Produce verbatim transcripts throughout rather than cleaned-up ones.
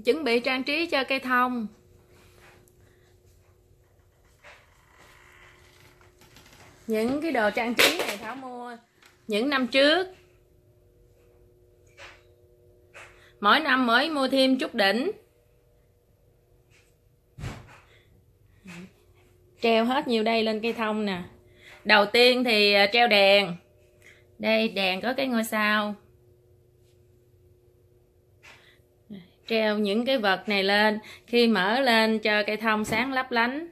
chuẩn bị trang trí cho cây thông. Những cái đồ trang trí này Thảo mua những năm trước. Mỗi năm mới mua thêm chút đỉnh. Treo hết nhiều đây lên cây thông nè. Đầu tiên thì treo đèn. Đây đèn có cái ngôi sao. Treo những cái vật này lên, khi mở lên cho cây thông sáng lấp lánh.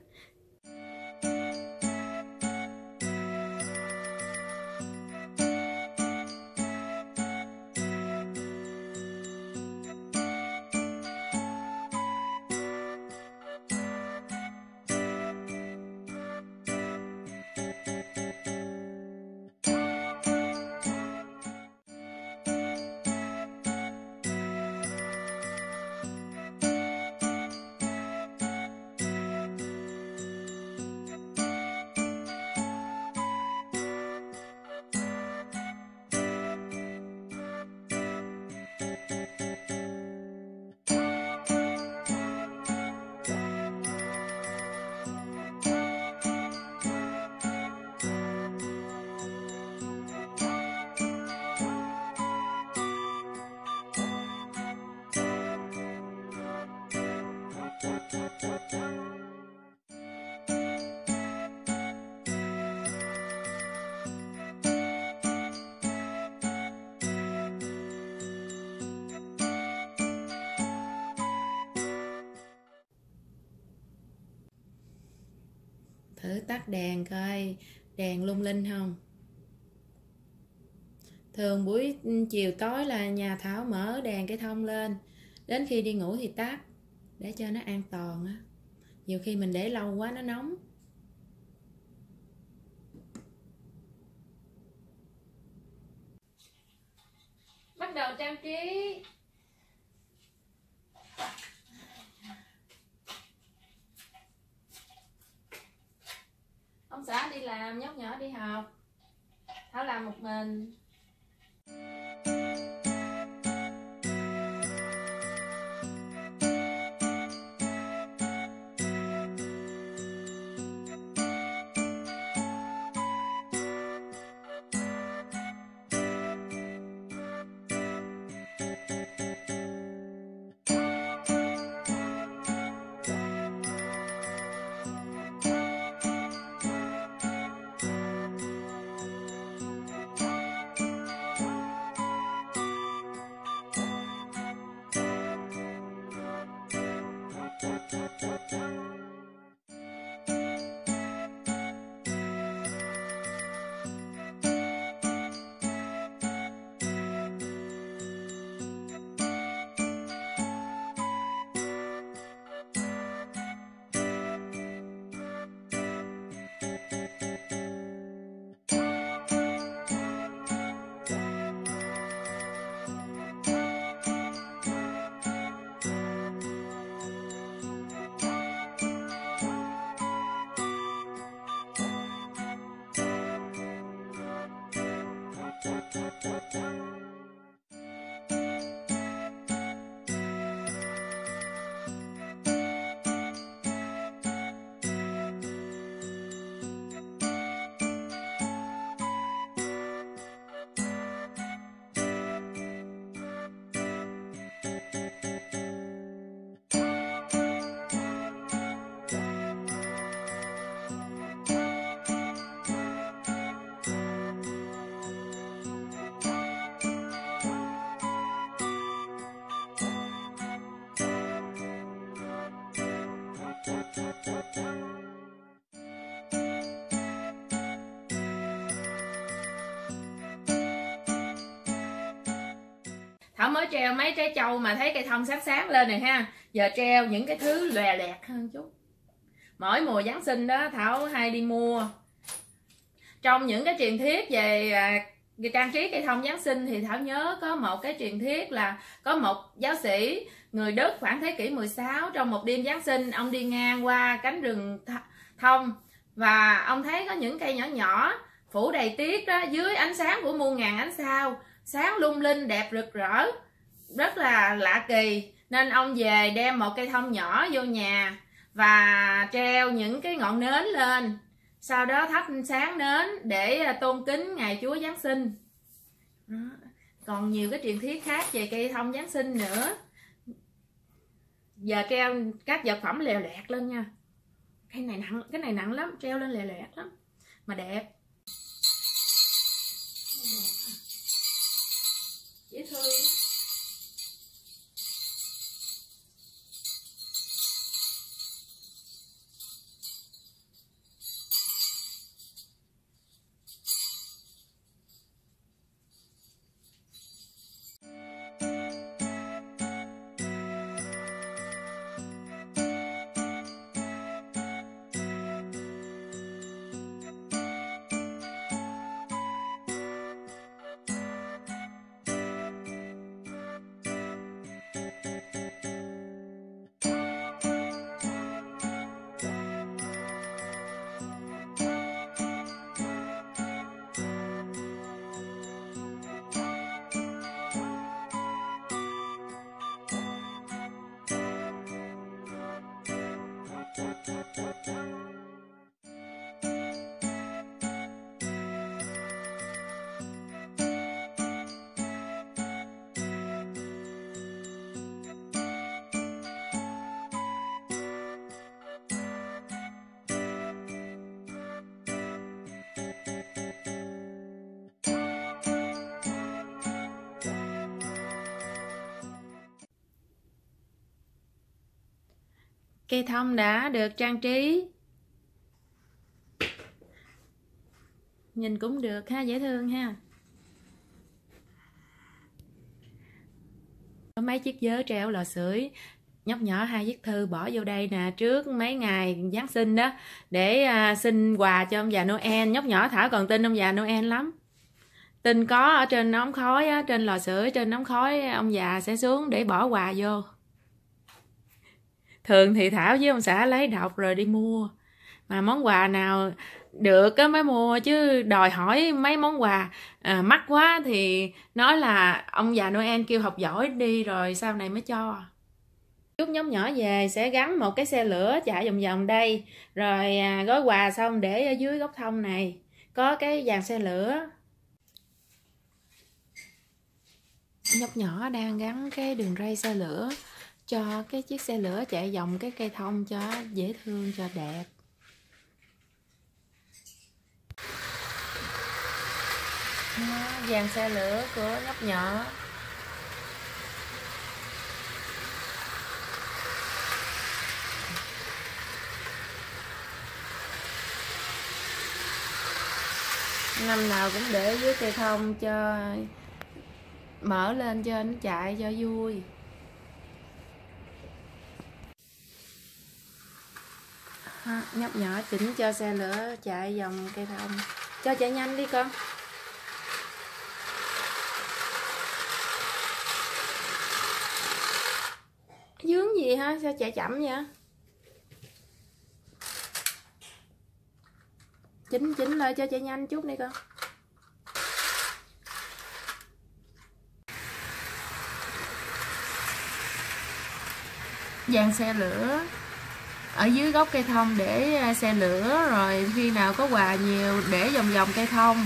Thử tắt đèn coi đèn lung linh không. Thường buổi chiều tối là nhà Thảo mở đèn cây thông lên, đến khi đi ngủ thì tắt để cho nó an toàn á. Nhiều khi mình để lâu quá nó nóng. Bắt đầu trang trí. Ông xã đi làm, nhóc nhỏ đi học, Thảo làm một mình. Thảo mới treo mấy trái châu mà thấy cây thông sáng sáng lên này ha. Giờ treo những cái thứ lòe loẹt hơn chút. Mỗi mùa Giáng sinh đó Thảo hay đi mua. Trong những cái truyền thuyết về à, trang trí cây thông Giáng sinh thì Thảo nhớ có một cái truyền thuyết là có một giáo sĩ người Đức khoảng thế kỷ mười sáu, trong một đêm Giáng sinh ông đi ngang qua cánh rừng thông và ông thấy có những cây nhỏ nhỏ phủ đầy tuyết đó, dưới ánh sáng của muôn ngàn ánh sao, sáng lung linh đẹp rực rỡ, rất là lạ kỳ. Nên ông về đem một cây thông nhỏ vô nhà và treo những cái ngọn nến lên, sau đó thắp sáng nến để tôn kính ngày Chúa Giáng sinh. Đó. Còn nhiều cái truyền thuyết khác về cây thông Giáng sinh nữa. Giờ treo các vật phẩm lèo lẹt lên nha. Cái này nặng, cái này nặng lắm, treo lên lèo lẹt lắm mà đẹp. Dễ thương. Cây thông đã được trang trí. Nhìn cũng được ha, dễ thương ha. Có mấy chiếc vớ treo lò sưởi. Nhóc nhỏ hai viết thư bỏ vô đây nè, trước mấy ngày Giáng sinh đó, để à, xin quà cho ông già Noel. Nhóc nhỏ Thảo còn tin ông già Noel lắm. Tin có ở trên ống khói á, trên lò sưởi, trên ống khói ông già sẽ xuống để bỏ quà vô. Thường thì Thảo với ông xã lấy đọc rồi đi mua, mà món quà nào được á mới mua, chứ đòi hỏi mấy món quà à, mắc quá thì nói là ông già Noel kêu học giỏi đi rồi sau này mới cho. Chút nhóm nhỏ về sẽ gắn một cái xe lửa chạy vòng vòng đây, rồi à, gói quà xong để ở dưới gốc thông này có cái dàn xe lửa. Nhóc nhỏ đang gắn cái đường ray xe lửa cho cái chiếc xe lửa chạy vòng cái cây thông cho dễ thương, cho đẹp. Dàn xe lửa của nhóc nhỏ. Năm nào cũng để dưới cây thông cho mở lên cho nó chạy cho vui. Ha, nhóc nhỏ chỉnh cho xe lửa chạy vòng cây thông. Cho chạy nhanh đi con. Dướng gì hả? Sao chạy chậm vậy? Chỉnh chỉnh lại cho chạy nhanh chút đi con. Dàn xe lửa ở dưới gốc cây thông để xe lửa, rồi khi nào có quà nhiều để vòng vòng cây thông.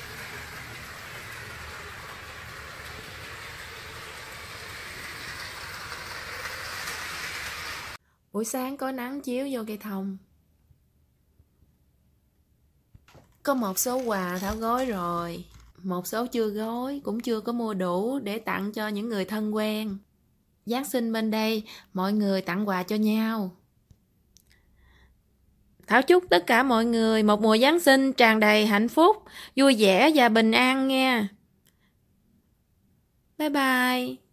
Buổi sáng có nắng chiếu vô cây thông. Có một số quà Thảo gói rồi, một số chưa gói, cũng chưa có mua đủ để tặng cho những người thân quen. Giáng sinh bên đây, mọi người tặng quà cho nhau. Thảo chúc tất cả mọi người một mùa Giáng sinh tràn đầy hạnh phúc, vui vẻ và bình an nha. Bye bye.